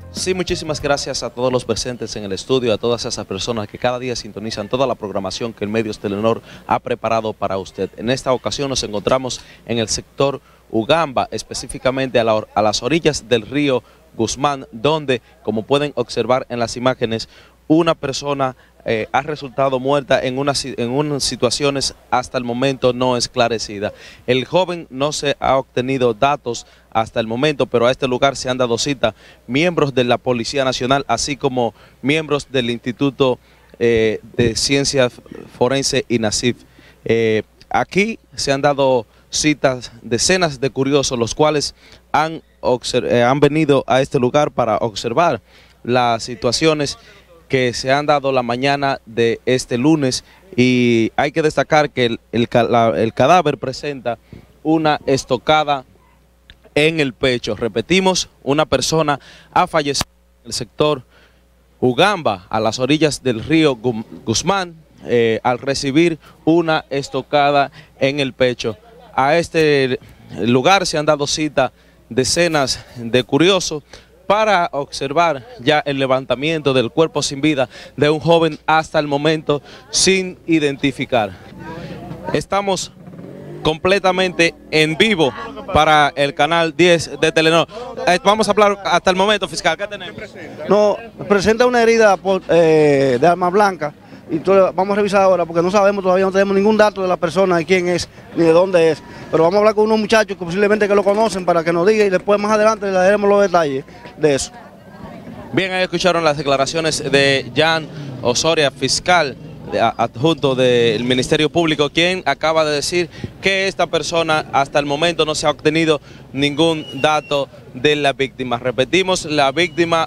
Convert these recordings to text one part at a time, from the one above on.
Sí, muchísimas gracias a todos los presentes en el estudio, a todas esas personas que cada día sintonizan toda la programación que el Medios Telenor ha preparado para usted. En esta ocasión nos encontramos en el sector Ugamba, específicamente a las orillas del río Guzmán, donde, como pueden observar en las imágenes, una persona ha resultado muerta en unas situaciones hasta el momento no esclarecidas. El joven no se ha obtenido datos hasta el momento, pero a este lugar se han dado cita miembros de la Policía Nacional, así como miembros del Instituto de Ciencias Forense INACIF. Aquí se han dado citas decenas de curiosos, los cuales han venido a este lugar para observar las situaciones que se han dado la mañana de este lunes, y hay que destacar que el cadáver presenta una estocada en el pecho. Repetimos, una persona ha fallecido en el sector Ugamba, a las orillas del río Guzmán, al recibir una estocada en el pecho. A este lugar se han dado cita decenas de curiosos para observar ya el levantamiento del cuerpo sin vida de un joven hasta el momento sin identificar. Estamos completamente en vivo para el canal 10 de Telenor. Vamos a hablar hasta el momento, fiscal. ¿Qué tenemos? No, presenta una herida de arma blanca, y vamos a revisar ahora porque no sabemos todavía, no tenemos ningún dato de la persona, de quién es ni de dónde es, pero vamos a hablar con unos muchachos que posiblemente que lo conocen para que nos digan, y después más adelante le daremos los detalles de eso. Bien, ahí escucharon las declaraciones de Jan Osoria, fiscal adjunto del Ministerio Público, quien acaba de decir que esta persona hasta el momento no se ha obtenido ningún dato de la víctima. Repetimos, la víctima,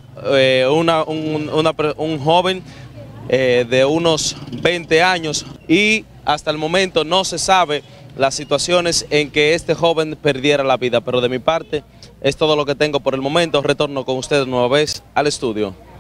un joven de unos 20 años, y hasta el momento no se sabe las situaciones en que este joven perdiera la vida. Pero de mi parte es todo lo que tengo por el momento. Retorno con ustedes nueva vez al estudio.